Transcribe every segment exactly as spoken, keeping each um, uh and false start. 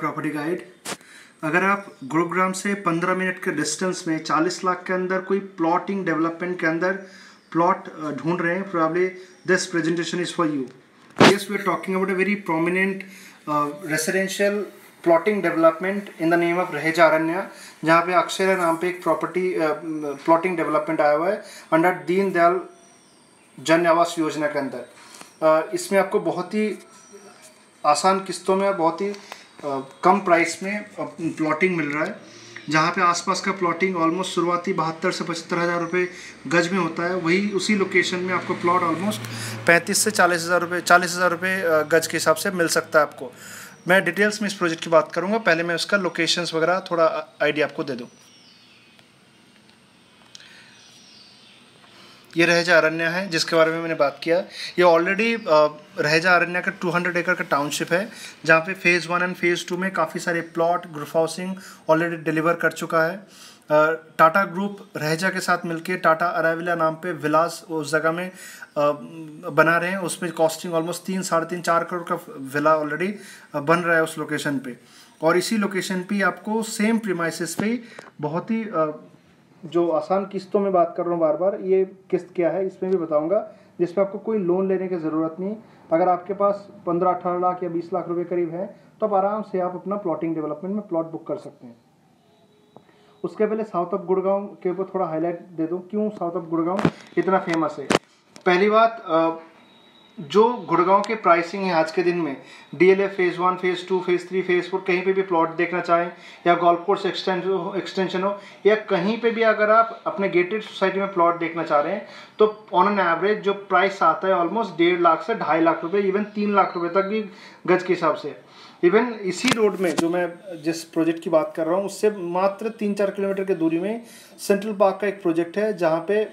Property guide. अगर आप गुरुग्राम से पंद्रह मिनट के डिस्टेंस में चालीस लाख के अंदर कोई प्लॉटिंग डेवलपमेंट के अंदर प्लॉट ढूंढ रहे हैं, probably this presentation is for you. Yes, we are talking about a very prominent residential plotting development in the name of Raheja Aranya, जहाँ पे अक्षरा नाम पे एक प्रॉपर्टी प्लॉटिंग डेवलपमेंट आया हुआ है अंडर दीनदयाल जन आवास योजना के अंदर। uh, इसमें आपको बहुत ही आसान किस्तों में और बहुत ही आ, कम प्राइस में प्लॉटिंग मिल रहा है, जहाँ पे आसपास का प्लॉटिंग ऑलमोस्ट शुरुआती बहत्तर से पचहत्तर हज़ार रुपये गज में होता है। वही उसी लोकेशन में आपको प्लॉट ऑलमोस्ट पैंतीस से चालीस हज़ार रुपये चालीस हज़ार रुपये गज के हिसाब से मिल सकता है आपको। मैं डिटेल्स में इस प्रोजेक्ट की बात करूँगा, पहले मैं उसका लोकेशंस वगैरह थोड़ा आइडिया आपको दे दूँ। ये रहेजा अरण्या है जिसके बारे में मैंने बात किया। ये ऑलरेडी रहेजा अरण्या का दो सौ एकड़ का टाउनशिप है, जहाँ पे phase one and phase two में काफ़ी सारे plot group housing already deliver कर चुका है। टाटा ग्रुप रहेजा के साथ मिलके टाटा अराविला नाम पे विलास उस जगह में आ, बना रहे हैं। उसमें कॉस्टिंग ऑलमोस्ट तीन साढ़े तीन चार करोड़ का विला ऑलरेडी बन रहा है उस लोकेशन पे। और इसी लोकेशन पे आपको सेम प्रीमाइसेस पे बहुत ही आ, जो आसान किस्तों में बात कर रहा हूँ बार बार, ये किस्त क्या है इसमें भी बताऊंगा, जिसमें आपको कोई लोन लेने की ज़रूरत नहीं। अगर आपके पास पंद्रह अठारह लाख या बीस लाख रुपए करीब है तो आप आराम से आप अपना प्लॉटिंग डेवलपमेंट में प्लॉट बुक कर सकते हैं। उसके पहले साउथ ऑफ गुड़गांव के ऊपर थोड़ा हाईलाइट दे दूँ, क्यों साउथ ऑफ गुड़गांव इतना फेमस है। पहली बात, जो गुड़गांव के प्राइसिंग है आज के दिन में, DLF phase one phase two phase three phase four कहीं पे भी प्लॉट देखना चाहें, या गोल्फ कोर्स एक्सटेंशन एक्सटेंशन हो, या कहीं पे भी अगर आप अपने गेटेड सोसाइटी में प्लॉट देखना चाह रहे हैं, तो ऑन एन एवरेज जो प्राइस आता है ऑलमोस्ट डेढ़ लाख से ढाई लाख रुपए, इवन तीन लाख रुपए तक भी गज के हिसाब से। इवन इसी रोड में जो मैं जिस प्रोजेक्ट की बात कर रहा हूँ उससे मात्र तीन चार किलोमीटर की दूरी में सेंट्रल पार्क का एक प्रोजेक्ट है, जहाँ पे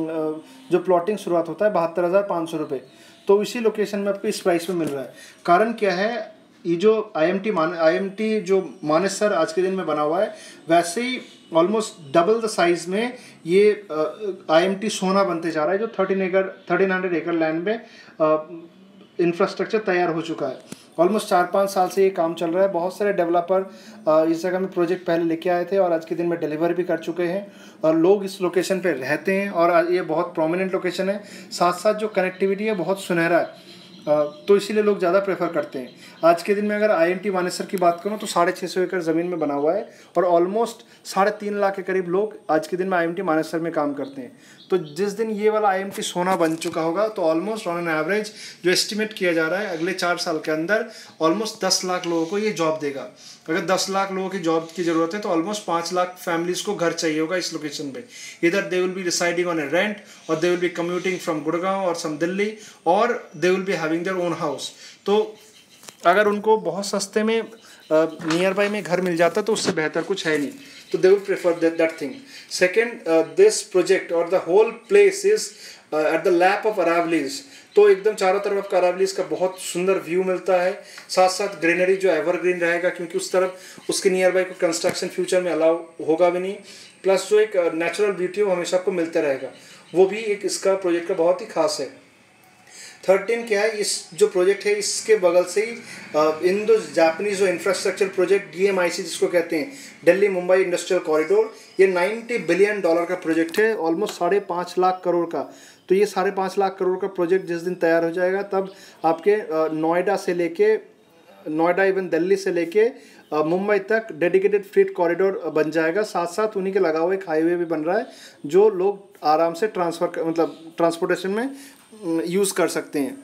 जो प्लॉटिंग शुरुआत होता है बहत्तर हज़ार पाँच सौ रुपये, तो इसी लोकेशन में आपको इस प्राइस में मिल रहा है। कारण क्या है, ये जो आईएमटी मान आईएमटी जो मानेसर आज के दिन में बना हुआ है, वैसे ही ऑलमोस्ट डबल द साइज में ये आईएमटी सोना बनते जा रहा है, जो थर्टीन एकड़ थर्टीन हंड्रेड एकड़ लैंड में इंफ्रास्ट्रक्चर तैयार हो चुका है। ऑलमोस्ट चार पाँच साल से ये काम चल रहा है। बहुत सारे डेवलपर इस जगह में प्रोजेक्ट पहले लेके आए थे और आज के दिन में डिलीवर भी कर चुके हैं, और लोग इस लोकेशन पे रहते हैं, और ये बहुत प्रोमिनेंट लोकेशन है। साथ साथ जो कनेक्टिविटी है बहुत सुनहरा है, तो इसीलिए लोग ज़्यादा प्रेफर करते हैं। आज के दिन में अगर आईएमटी मानेसर की बात करूँ तो साढ़े छः सौ एकड़ ज़मीन में बना हुआ है, और ऑलमोस्ट साढ़े तीन लाख के करीब लोग आज के दिन में आईएमटी मानेसर में काम करते हैं। तो जिस दिन ये वाला आईएमटी सोना बन चुका होगा तो ऑलमोस्ट ऑन एन एवरेज जो एस्टिमेट किया जा रहा है अगले चार साल के अंदर ऑलमोस्ट दस लाख लोगों को ये जॉब देगा। अगर दस लाख लोगों की जॉब की ज़रूरत है तो ऑलमोस्ट पाँच लाख फैमिलीज़ को घर चाहिए होगा इस लोकेशन पे। इधर they will be residing on a rent, और they will be commuting from Gurgaon और सम दिल्ली, और they will be having their own house. तो अगर उनको बहुत सस्ते में नियर बाई में घर मिल जाता तो उससे बेहतर कुछ है नहीं, तो they will prefer that that thing. Second, this project और the whole place is at the lap of Aravallis, तो एकदम चारों तरफ आपका अरावलीज का बहुत सुंदर व्यू मिलता है। साथ साथ ग्रीनरी जो एवरग्रीन रहेगा, क्योंकि उस तरफ उसके नियर बाई को कंस्ट्रक्शन फ्यूचर में अलाउ होगा भी नहीं। प्लस जो एक नेचुरल ब्यूटी वो हमेशा आपको मिलता रहेगा, वो भी एक इसका प्रोजेक्ट का बहुत ही खास है। थर्टीन क्या है, इस जो प्रोजेक्ट है इसके बगल से ही इंडो जापानीज जो इंफ्रास्ट्रक्चर प्रोजेक्ट डीएमआईसी जिसको कहते हैं, दिल्ली मुंबई इंडस्ट्रियल कॉरिडोर, ये नब्बे बिलियन डॉलर का प्रोजेक्ट है, ऑलमोस्ट साढ़े पाँच लाख करोड़ का। तो ये साढ़े पाँच लाख करोड़ का प्रोजेक्ट जिस दिन तैयार हो जाएगा तब आपके नोएडा से लेके नोएडा इवन दिल्ली से लेके मुंबई तक डेडिकेटेड फ्रीट कॉरिडोर बन जाएगा। साथ साथ उन्हीं के लगा हुआ एक हाईवे भी बन रहा है, जो लोग आराम से ट्रांसफ़र मतलब ट्रांसपोर्टेशन में यूज़ कर सकते हैं।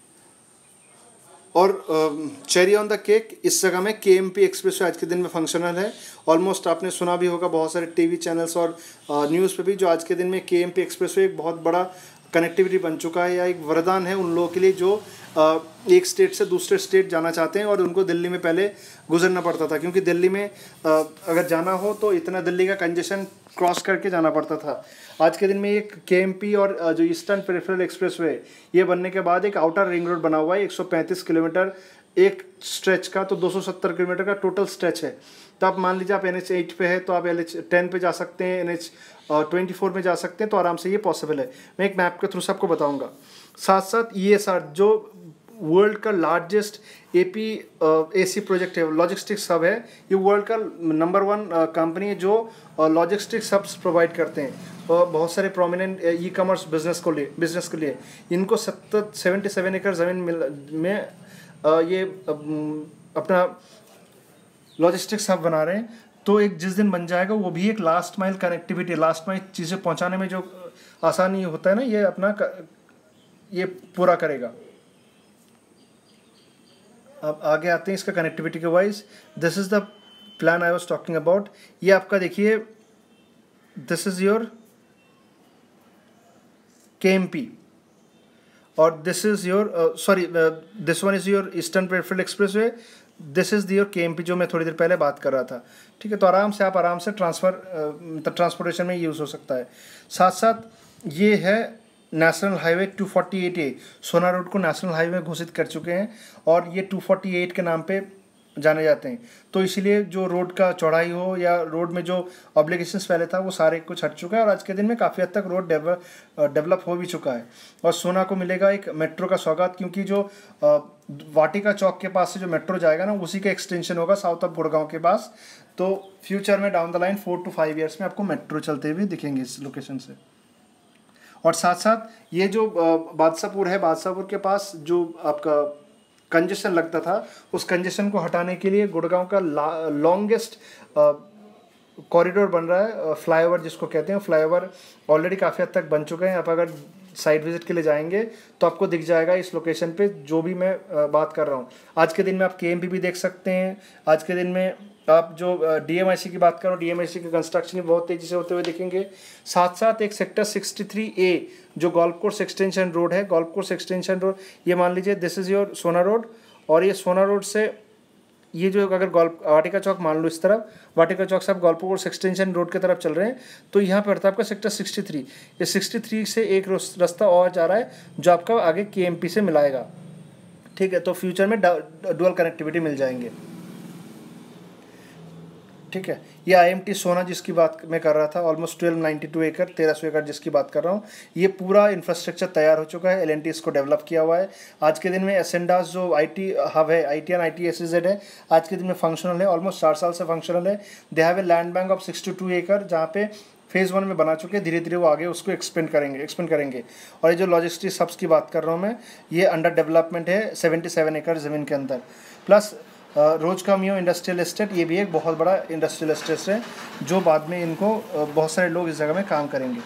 और चेरी ऑन द केक, इस जगह में के एम पी एक्सप्रेस आज के दिन में फंक्शनल है। ऑलमोस्ट आपने सुना भी होगा बहुत सारे टीवी चैनल्स और न्यूज़ पे भी, जो आज के दिन में के एम पी एक्सप्रेस एक बहुत बड़ा कनेक्टिविटी बन चुका है, या एक वरदान है उन लोगों के लिए जो एक स्टेट से दूसरे स्टेट जाना चाहते हैं और उनको दिल्ली में पहले गुजरना पड़ता था, क्योंकि दिल्ली में अगर जाना हो तो इतना दिल्ली का कंजेशन क्रॉस करके जाना पड़ता था। आज के दिन में एक केएमपी और जो ईस्टर्न पेरिफेरल एक्सप्रेसवे ये बनने के बाद एक आउटर रिंग रोड बना हुआ है एक सौ पैंतीस किलोमीटर एक स्ट्रेच का, तो दो सौ सत्तर किलोमीटर का टोटल स्ट्रेच है। तो आप मान लीजिए आप एन एच एट पे है तो आप एन एच टेन पे जा सकते हैं, एन एच ट्वेंटी फोर में जा सकते हैं, तो आराम से ये पॉसिबल है। मैं एक मैप के थ्रू से आपको बताऊँगा। साथ साथ ये साथ जो वर्ल्ड का लार्जेस्ट एपी एसी प्रोजेक्ट है, लॉजिस्टिक्स हब है। ये वर्ल्ड का नंबर वन कंपनी है जो लॉजिस्टिक्स हब्स प्रोवाइड करते हैं और बहुत सारे प्रोमिनेंट ई कॉमर्स बिजनेस को लिए बिजनेस के लिए। इनको सत्तर सेवेंटी सेवन एकड़ ज़मीन मिल में uh, ये uh, अपना लॉजिस्टिक्स हब बना रहे हैं। तो एक जिस दिन बन जाएगा वो भी एक last mile connectivity, last mile चीज़ें पहुंचाने में जो आसानी होता है ना, ये अपना ये पूरा करेगा। अब आगे आते हैं इसका कनेक्टिविटी के wise. This is the plan I was talking about. ये आपका देखिए, this is your K M P और this is your sorry this one is your eastern peripheral expressway. This is your K M P जो मैं थोड़ी देर पहले बात कर रहा था। ठीक है, तो आराम से आप आराम से ट्रांसफ़र मतलब ट्रांसपोर्टेशन में यूज़ हो सकता है। साथ साथ ये है national highway two forty eight A, Sohna road को नेशनल हाईवे में घोषित कर चुके हैं और ये टू फोर्टी एट के नाम पे जाने जाते हैं। तो इसीलिए जो रोड का चौड़ाई हो या रोड में जो ऑब्लिगेशंस पहले था वो सारे कुछ हट चुका है और आज के दिन में काफ़ी हद तक रोड डेवलप हो भी चुका है। और सोना को मिलेगा एक मेट्रो का सौगात, क्योंकि जो वाटिका चौक के पास से जो मेट्रो जाएगा ना, उसी का एक्सटेंशन होगा साउथ ऑफ गुड़गांव के पास। तो फ्यूचर में down the line four to five years में आपको मेट्रो चलते हुए दिखेंगे इस लोकेशन से। और साथ साथ ये जो बादशाहपुर है, बादशाहपुर के पास जो आपका कंजेशन लगता था, उस कंजेशन को हटाने के लिए गुड़गांव का लॉन्गेस्ट कॉरिडोर बन रहा है, फ्लाईओवर जिसको कहते हैं। फ्लाईओवर ऑलरेडी काफ़ी हद तक बन चुके हैं। आप अगर साइट विजिट के लिए जाएंगे तो आपको दिख जाएगा इस लोकेशन पे जो भी मैं बात कर रहा हूँ। आज के दिन में आप के एम पी भी देख सकते हैं। आज के दिन में आप जो डी एम आई सी की बात करो, डी एम आई सी का कंस्ट्रक्शन भी बहुत तेज़ी से होते हुए दिखेंगे। साथ साथ एक सेक्टर सिक्सटी थ्री ए जो गोल्फ कोर्स एक्सटेंशन रोड है, गोल्फ कोर्स एक्सटेंशन रोड, ये मान लीजिए this is your Sohna road. और ये सोना रोड से ये जो अगर गोल्फ वाटिका चौक मान लो इस तरफ, वाटिका चौक से आप गोल्फ कोर्स एक्सटेंशन रोड की तरफ चल रहे हैं तो यहाँ पर था आपका सेक्टर सिक्सटी थ्री। ये सिक्सटी थ्री से एक रास्ता और जा रहा है जो आपका आगे के एम पी से मिलाएगा। ठीक है, तो फ्यूचर में डुअल कनेक्टिविटी मिल जाएंगे। ठीक है, ये आई एम टी सोना जिसकी बात मैं कर रहा था, ऑलमोस्ट ट्वेल्व नाइन्टी टू एकड़ तेरह सौ एकड़ जिसकी बात कर रहा हूँ, ये पूरा इंफ्रास्ट्रक्चर तैयार हो चुका है। एल एन टी इसको डेवलप किया हुआ है। आज के दिन में एसेंडास जो आई टी हब है, I T and I T SEZ है, आज के दिन में फंक्शनल है, ऑलमोस्ट चार साल से फंक्शनल है। They have a land bank of sixty two एकड़ जहाँ पे फेज़ वन में बना चुके हैं। धीरे धीरे वो आगे उसको एक्सपेंड करेंगे एक्सपेंड करेंगे और ये जो लॉजिस्टिक्स हब्स की बात कर रहा हूँ मैं, ये अंडर डेवलपमेंट है सेवेंटी सेवन एकड़ ज़मीन के अंदर। प्लस रोज का मियो इंडस्ट्रियल एस्टेट, ये भी एक बहुत बड़ा इंडस्ट्रियल एस्टेट है जो बाद में इनको बहुत सारे लोग इस जगह में काम करेंगे।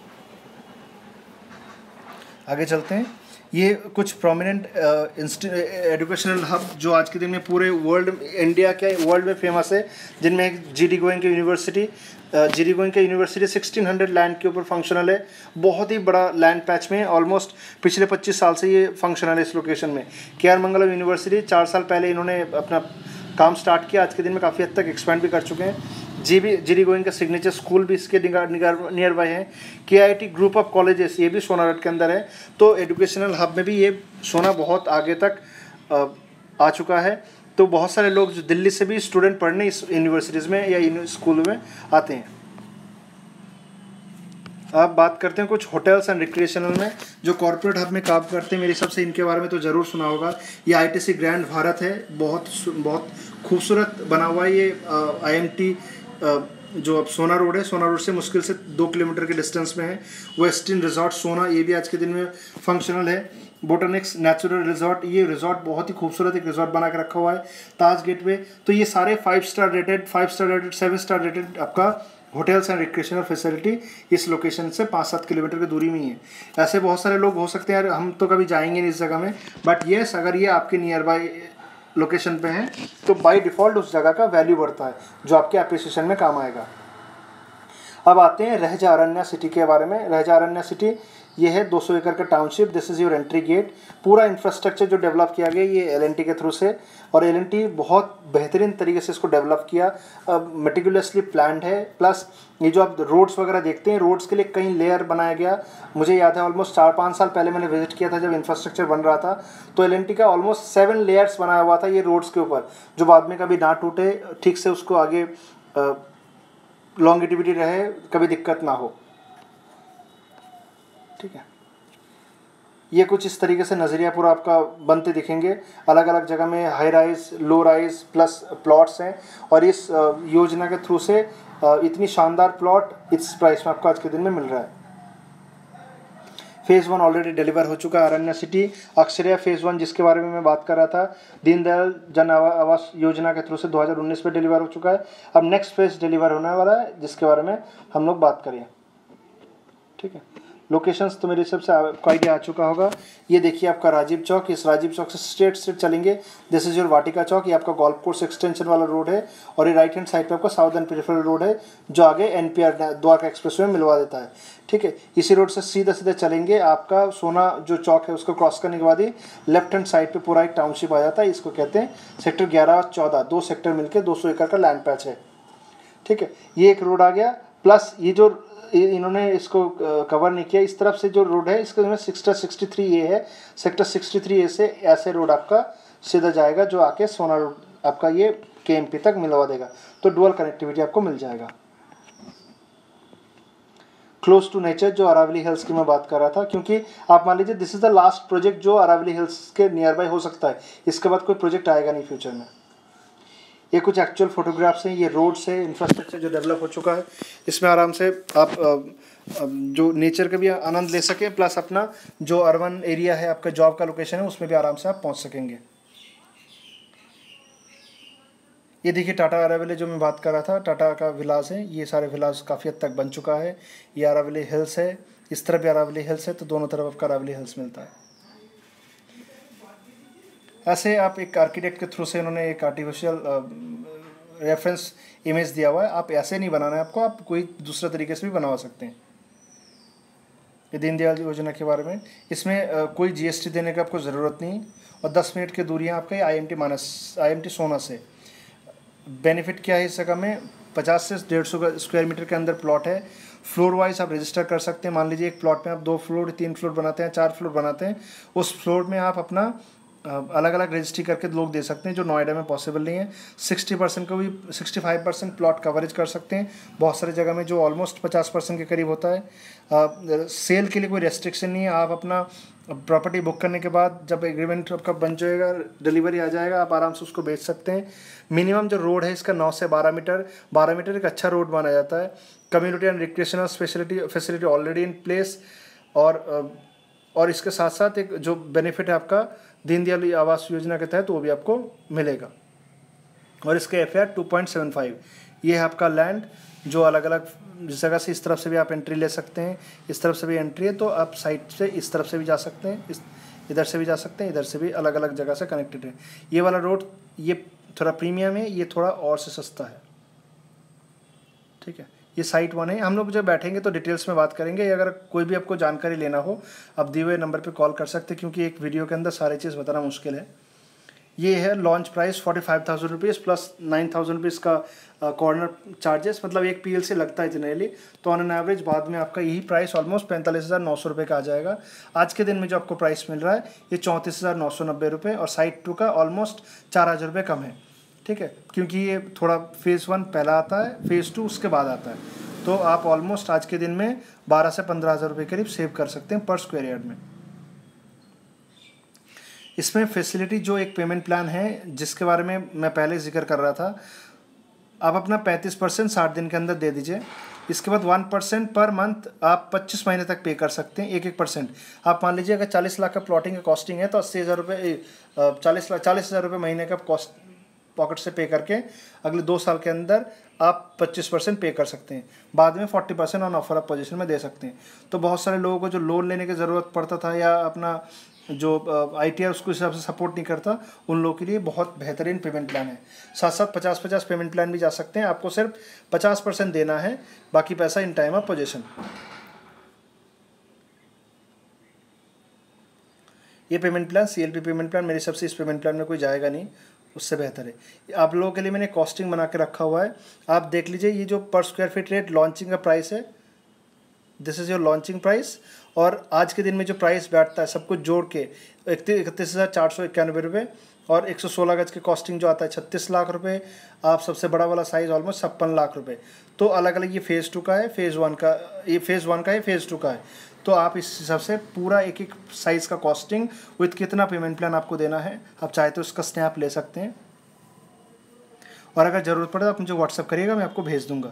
आगे चलते हैं। ये कुछ प्रोमिनेंट एजुकेशनल हब जो आज के दिन में पूरे वर्ल्ड इंडिया के वर्ल्ड में फेमस है, जिनमें G D Goenka university G D Goenka university sixteen hundred land के ऊपर फंक्शनल है। बहुत ही बड़ा लैंड पैच में, ऑलमोस्ट पिछले पच्चीस साल से ये फंक्शनल है इस लोकेशन में। के आर मंगलम यूनिवर्सिटी चार साल पहले इन्होंने अपना काम स्टार्ट किया, आज के दिन में काफ़ी हद तक एक्सपेंड भी कर चुके हैं। G B G D Goenka signature school भी इसके नियर बाय है। K I T group of colleges, ये भी सोना रोड के अंदर है। तो एजुकेशनल हब में भी ये सोना बहुत आगे तक आ चुका है। तो बहुत सारे लोग जो दिल्ली से भी स्टूडेंट पढ़ने इस यूनिवर्सिटीज़ में या स्कूल में आते हैं। आप बात करते हैं कुछ होटल्स एंड रिक्रिएशनल में जो कॉर्पोरेट हब में काम करते हैं। मेरे हिसाब से इनके बारे में तो ज़रूर सुना होगा। ये I T C grand Bharat है, बहुत बहुत खूबसूरत बना हुआ है ये आई एम टी जो अब सोना रोड है, सोना रोड से मुश्किल से दो किलोमीटर के डिस्टेंस में है। वेस्टिन रिजॉर्ट सोना, ये भी आज के दिन में फंक्शनल है। बोटनिक्स नेचुरल रिजॉर्ट, ये रिजॉर्ट बहुत ही खूबसूरत एक रिजॉर्ट बना के रखा हुआ है ताज गेटवे। तो ये सारे five star rated five star rated seven star rated आपका होटल्स एंड रिक्रिएशनल फैसिलिटी इस लोकेशन से पाँच सात किलोमीटर की दूरी में ही है। ऐसे बहुत सारे लोग हो सकते हैं यार हम तो कभी जाएंगे नहीं इस जगह में, बट येस अगर ये आपके नियर बाई लोकेशन पे हैं तो बाय डिफ़ॉल्ट उस जगह का वैल्यू बढ़ता है जो आपके एप्रिसिएशन में काम आएगा। अब आते हैं रहजा अरण्या सिटी के बारे में। रहजा अरण्या सिटी ये है दो सौ एकड़ का township. This is your entry gate. पूरा इंफ्रास्ट्रक्चर जो डेवलप किया गया ये एल एन टी के थ्रू से, और एल एन टी बहुत बेहतरीन तरीके से इसको डेवलप किया, मेटिकुलसली प्लान्ड है। प्लस ये जो आप रोड्स वगैरह देखते हैं, रोड्स के लिए कई लेयर बनाया गया। मुझे याद है ऑलमोस्ट चार पाँच साल पहले मैंने विजिट किया था जब इंफ्रास्ट्रक्चर बन रहा था, तो एल एन टी का ऑलमोस्ट सेवन लेयर्स बनाया हुआ था ये रोड्स के ऊपर, जो बाद में कभी ना टूटे, ठीक से उसको आगे लॉन्गिटिविटी रहे, कभी दिक्कत ना हो। ठीक है, ये कुछ इस तरीके से नज़रिया पूरा आपका बनते दिखेंगे। अलग अलग जगह में high rise, low rise plus plots हैं और इस योजना के थ्रू से इतनी शानदार प्लॉट इस प्राइस में आपको आज के दिन में मिल रहा है। फेज़ वन ऑलरेडी डिलीवर हो चुका है Aranya city. Akshara phase one जिसके बारे में मैं बात कर रहा था, दीनदयाल जन आवास योजना के थ्रू से दो हज़ार उन्नीस में डिलीवर हो चुका है। अब नेक्स्ट फेज़ डिलीवर होने वाला है जिसके बारे में हम लोग बात करें। ठीक है, लोकेशंस तो मेरे हिसाब से आपको आइडिया आ चुका होगा। ये देखिए आपका राजीव चौक, इस राजीव चौक से स्ट्रेट स्ट्रेट चलेंगे, this is your Vatika Chowk, ये आपका गोल्फ कोर्स एक्सटेंशन वाला रोड है और ये राइट हैंड साइड पे आपका साउदर्न प्रेफरल रोड है जो आगे एनपीआर द्वारका एक्सप्रेसवे में मिलवा देता है। ठीक है, इसी रोड से सीधा सीधा चलेंगे, आपका सोना जो चौक है उसको क्रॉस करने के बाद ही लेफ्ट हैंड साइड पे पूरा एक टाउनशिप आ जाता है। इसको कहते हैं सेक्टर ग्यारह और चौदह, दो सेक्टर मिलकर दो सौ एकड़ का लैंड पैच है। ठीक है, ये एक रोड आ गया, प्लस ये जो इन्होंने इसको कवर नहीं किया, इस तरफ से जो रोड है इसके में सेक्टर सिक्सटी थ्री ए है, सेक्टर सिक्सटी थ्री ए से ऐसे रोड आपका सीधा जाएगा जो आके सोना रोड आपका ये केएमपी तक मिलवा देगा। तो डुअल कनेक्टिविटी आपको मिल जाएगा। क्लोज टू नेचर जो अरावली हिल्स की मैं बात कर रहा था, क्योंकि आप मान लीजिए this is the last project जो अरावली हिल्स के नियर बाय हो सकता है, इसके बाद कोई प्रोजेक्ट आएगा नहीं फ्यूचर में। ये कुछ एक्चुअल फोटोग्राफ्स हैं, ये रोड्स है, इंफ्रास्ट्रक्चर जो डेवलप हो चुका है, इसमें आराम से आप जो नेचर का भी आनंद ले सकें, प्लस अपना जो अर्बन एरिया है आपका जॉब का लोकेशन है उसमें भी आराम से आप पहुंच सकेंगे। ये देखिए टाटा अरावली जो मैं बात कर रहा था, टाटा का विलास है, ये सारे विलास काफ़ी हद तक बन चुका है। ये अरावली हिल्स है, इस तरफ भी अरावली हिल्स है, तो दोनों तरफ आपका अरावली हिल्स मिलता है। ऐसे आप एक आर्किटेक्ट के थ्रू से इन्होंने एक आर्टिफिशियल रेफरेंस इमेज दिया हुआ है, आप ऐसे नहीं बनाना है आपको, आप कोई दूसरा तरीके से भी बनवा सकते हैं। ये दीनदयाल योजना के बारे में, इसमें uh, कोई जीएसटी देने का आपको ज़रूरत नहीं और दस मिनट की दूरियां आपका आईएमटी मानस आईएमटी सोना से। बेनिफिट क्या है इस जगह में, पचास से डेढ़ सौ स्क्वायर मीटर के अंदर प्लॉट है। फ्लोर वाइज आप रजिस्टर कर सकते हैं। मान लीजिए एक प्लॉट में आप दो फ्लोर तीन फ्लोर बनाते हैं, चार फ्लोर बनाते हैं, उस फ्लोर में आप अपना अलग अलग रजिस्ट्री करके लोग दे सकते हैं, जो नोएडा में पॉसिबल नहीं है। सिक्सटी परसेंट को भी sixty five percent plot coverage कर सकते हैं बहुत सारी जगह में, जो ऑलमोस्ट पचास परसेंट के करीब होता है। आ, सेल के लिए कोई रेस्ट्रिक्शन नहीं है। आप अपना प्रॉपर्टी बुक करने के बाद जब एग्रीमेंट आपका बन जाएगा, डिलीवरी आ जाएगा, आप आराम से उसको बेच सकते हैं। मिनिमम जो रोड है इसका नौ से बारह मीटर बारह मीटर एक अच्छा रोड माना जाता है। Community and recreational facility facility already in place. और और इसके साथ साथ एक जो बेनिफिट है आपका दीनदयाल आवास योजना के तहत, तो वो भी आपको मिलेगा। और इसके F A R two point seven five, ये है आपका लैंड जो अलग अलग जिस जगह से, इस तरफ से भी आप एंट्री ले सकते हैं, इस तरफ से भी एंट्री है, तो आप साइड से इस तरफ से भी जा सकते हैं, इस इधर से भी जा सकते हैं, इधर से भी, अलग अलग जगह से कनेक्टेड है। ये वाला रोड ये थोड़ा प्रीमियम है, ये थोड़ा और से सस्ता है। ठीक है, ये साइट वन है। हम लोग जब बैठेंगे तो डिटेल्स में बात करेंगे। अगर कोई भी आपको जानकारी लेना हो, आप दिए हुए नंबर पे कॉल कर सकते हैं, क्योंकि एक वीडियो के अंदर सारी चीज़ बताना मुश्किल है। ये है launch price forty five thousand rupees plus nine thousand rupees का कॉर्नर चार्जेस, मतलब एक पी एल सी लगता है जनरली, तो ऑन एन एवरेज बाद में आपका यही प्राइस ऑलमोस्ट पैंतालीस हज़ार नौ सौ रुपये का आ जाएगा। आज के दिन में जो आपको प्राइस मिल रहा है ये चौंतीस हज़ार नौ सौ नब्बे रुपये, और साइट टू का ऑलमोस्ट चार हज़ार रुपये कम है। ठीक है, क्योंकि ये थोड़ा फेज़ वन पहला आता है, फेज़ टू उसके बाद आता है, तो आप ऑलमोस्ट आज के दिन में बारह से पंद्रह हज़ार रुपये करीब सेव कर सकते हैं पर स्क्वायर यार्ड में। इसमें फैसिलिटी जो एक पेमेंट प्लान है जिसके बारे में मैं पहले जिक्र कर रहा था, आप अपना पैंतीस परसेंट साठ दिन के अंदर दे दीजिए। इसके बाद वन परसेंट पर मंथ आप पच्चीस महीने तक पे कर सकते हैं, एक एक परसेंट। आप मान लीजिए अगर चालीस लाख का प्लॉटिंग का कॉस्टिंग है तो अस्सी हज़ार रुपये चालीस लाख चालीस हज़ार रुपये महीने का कॉस्ट पॉकेट से पे करके अगले दो साल के अंदर आप पच्चीस परसेंट पे कर सकते हैं। बाद में चालीस percent on offer of possession में दे सकते हैं। तो बहुत सारे लोगों को जो लोन लेने की ज़रूरत पड़ता था या अपना जो आई टी आर उसको हिसाब से सपोर्ट नहीं करता, उन लोगों के लिए बहुत बेहतरीन पेमेंट प्लान है। साथ साथ पचास पचास पेमेंट प्लान भी जा सकते हैं। आपको सिर्फ पचास परसेंट देना है, बाकी पैसा इन टाइम ऑफ पोजीशन। ये payment plan C L P payment plan मेरे हिसाब से इस पेमेंट प्लान में कोई जाएगा नहीं, उससे बेहतर है। आप लोगों के लिए मैंने कॉस्टिंग बना के रखा हुआ है, आप देख लीजिए। ये जो पर स्क्वायर फीट रेट लॉन्चिंग का प्राइस है, this is your launching price, और आज के दिन में जो प्राइस बैठता है सब कुछ जोड़ के इकतीस हज़ार चार सौ इक्यानवे रुपये, और एक सौ सोलह गज के कॉस्टिंग जो आता है छत्तीस लाख रुपए, आप सबसे बड़ा वाला साइज़ ऑलमोस्ट छप्पन लाख रुपए। तो अलग अलग ये फ़ेज़ टू का है, फ़ेज़ वन का, ये फ़ेज़ वन का है, फ़ेज़ टू का है। तो आप इस हिसाब से पूरा एक एक साइज़ का कॉस्टिंग विथ कितना पेमेंट प्लान आपको देना है, आप चाहे तो इसका स्नैप ले सकते हैं, और अगर ज़रूरत पड़े तो आप मुझे व्हाट्सअप करिएगा, मैं आपको भेज दूंगा।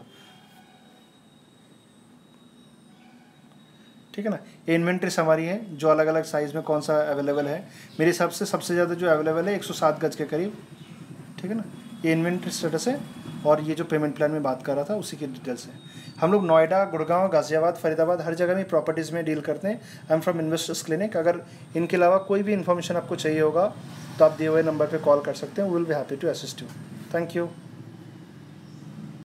ठीक है ना। ये इन्वेंट्री हमारी है, जो अलग अलग साइज़ में कौन सा अवेलेबल है। मेरे हिसाब से सबसे ज़्यादा जो अवेलेबल है एक सौ सात गज के करीब। ठीक है ना। ये इन्वेंट्री स्टेटस है, और ये जो पेमेंट प्लान में बात कर रहा था उसी की डिटेल्स है। हम लोग नोएडा, गुड़गांव, गाज़ियाबाद, फरीदाबाद हर जगह में प्रॉपर्टीज़ में डील करते हैं। I am from investors clinic. अगर इनके अलावा कोई भी इन्फॉर्मेशन आपको चाहिए होगा तो आप दिए हुए नंबर पर कॉल कर सकते हैं। We will be happy to assist you. Thank you.